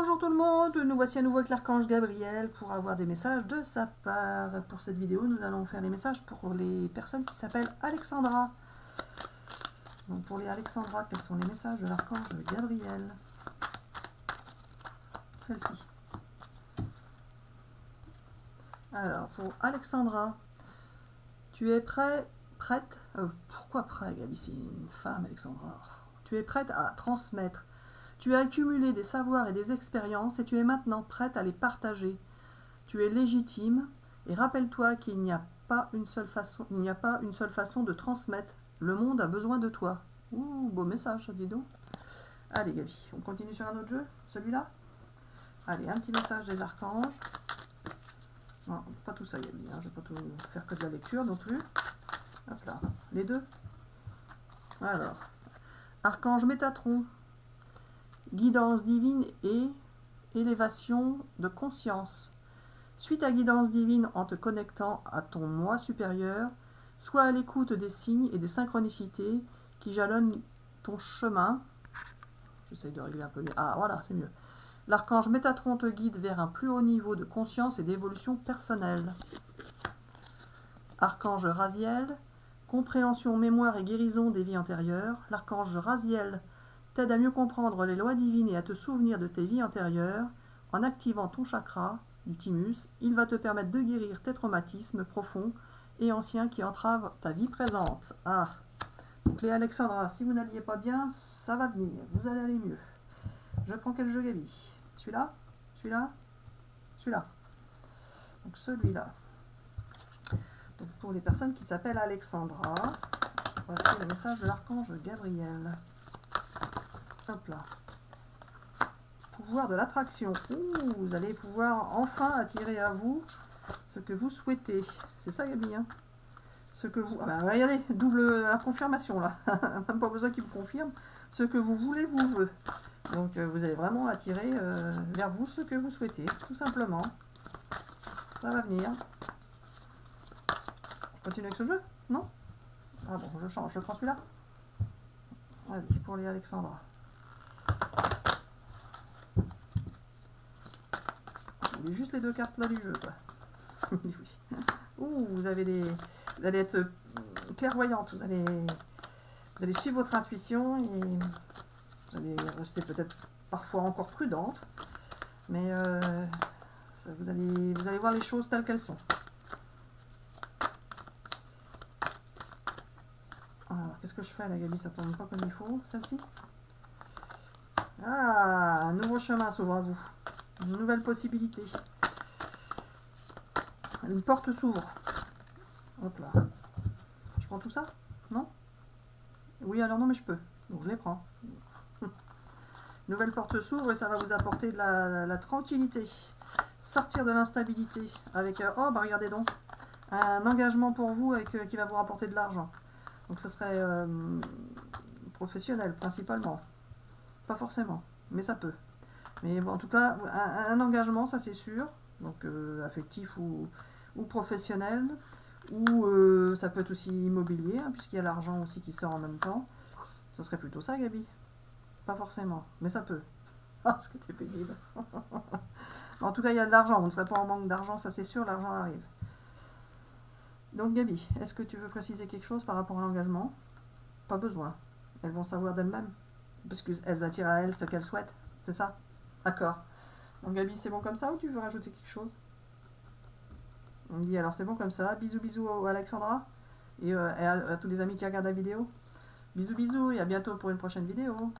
Bonjour tout le monde, nous voici à nouveau avec l'archange Gabriel pour avoir des messages de sa part. Pour cette vidéo, nous allons faire des messages pour les personnes qui s'appellent Alexandra. Donc pour les Alexandra, quels sont les messages de l'archange Gabriel? Celle-ci. Alors pour Alexandra, tu es prête pourquoi prêt, Gabi? C'est une femme, Alexandra. Tu es prête à transmettre. Tu as accumulé des savoirs et des expériences et tu es maintenant prête à les partager. Tu es légitime et rappelle-toi qu'il n'y a pas une seule façon, de transmettre. Le monde a besoin de toi. Ouh, beau message, dis donc. Allez, Gabi, on continue sur un autre jeu, celui-là. Allez, un petit message des archanges. Non, pas tout ça, Gabi, hein. Je ne vais pas tout faire que de la lecture non plus. Hop là, les deux. Alors, archange Métatron. Guidance divine et élévation de conscience. Suis ta guidance divine en te connectant à ton moi supérieur. Sois à l'écoute des signes et des synchronicités qui jalonnent ton chemin. J'essaye de régler un peu. Ah, voilà, c'est mieux. L'archange Métatron te guide vers un plus haut niveau de conscience et d'évolution personnelle. Archange Raziel. Compréhension, mémoire et guérison des vies antérieures. L'archange Raziel t'aide à mieux comprendre les lois divines et à te souvenir de tes vies antérieures. En activant ton chakra du thymus, il va te permettre de guérir tes traumatismes profonds et anciens qui entravent ta vie présente. Ah, donc les Alexandra, si vous n'alliez pas bien, ça va venir, vous allez aller mieux. Je prends quel jeu, Gabi? Celui-là? Celui-là? Celui-là. Donc celui-là. Donc pour les personnes qui s'appellent Alexandra, voici le message de l'archange Gabriel. Hop là. Pouvoir de l'attraction. Vous allez pouvoir enfin attirer à vous ce que vous souhaitez. C'est ça, Gabi, hein? Ce que vous... Ah ben, regardez, double la confirmation, là. Même pas besoin qu'il me confirme. Ce que vous voulez, vous veut. Donc, vous allez vraiment attirer vers vous ce que vous souhaitez, tout simplement. Ça va venir. On continue avec ce jeu? Non? Ah bon, je change. Je prends celui-là. Allez, pour les Alexandra. Juste les deux cartes là du jeu, quoi. Ouh, vous allez être clairvoyante, vous allez suivre votre intuition et vous allez rester peut-être parfois encore prudente, mais vous allez voir les choses telles qu'elles sont. Alors, qu'est-ce que je fais là, Gabi? Ça tourne pas comme il faut, celle-ci. Ah, un nouveau chemin s'ouvre à vous. Une nouvelle possibilité. Une porte s'ouvre. Hop là. Je prends tout ça? Non? Oui, alors non, mais je peux. Donc je les prends. Nouvelle porte s'ouvre et ça va vous apporter de la tranquillité. Sortir de l'instabilité. Avec, oh, bah regardez donc. Un engagement pour vous avec, qui va vous rapporter de l'argent. Donc ça serait professionnel, principalement. Pas forcément, mais ça peut. Mais bon, en tout cas, un engagement, ça c'est sûr, donc affectif ou professionnel, ou ça peut être aussi immobilier, hein, puisqu'il y a l'argent aussi qui sort en même temps. Ça serait plutôt ça, Gabi? Pas forcément, mais ça peut. Ah, ce que t'es pénible. En tout cas, il y a de l'argent, on ne serait pas en manque d'argent, ça c'est sûr, l'argent arrive. Donc Gabi, est-ce que tu veux préciser quelque chose par rapport à l'engagement? Pas besoin, elles vont savoir d'elles-mêmes, parce qu'elles attirent à elles ce qu'elles souhaitent, c'est ça? D'accord. Donc Gabi, c'est bon comme ça ou tu veux rajouter quelque chose? On me dit alors c'est bon comme ça. Bisous bisous à Alexandra et à tous les amis qui regardent la vidéo. Bisous bisous et à bientôt pour une prochaine vidéo.